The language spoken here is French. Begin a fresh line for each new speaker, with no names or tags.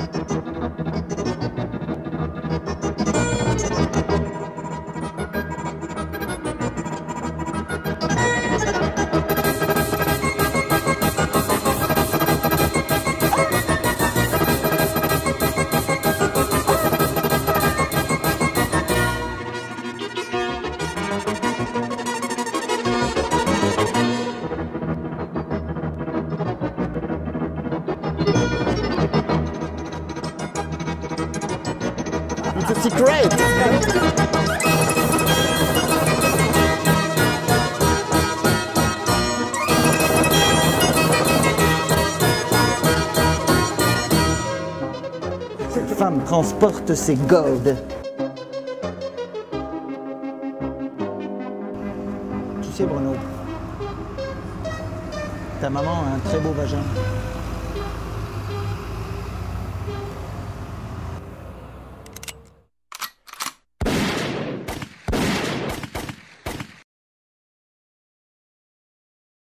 It's a secret! Cette femme transporte ses godes. Tu sais Bruno, ta maman a un très beau vagin.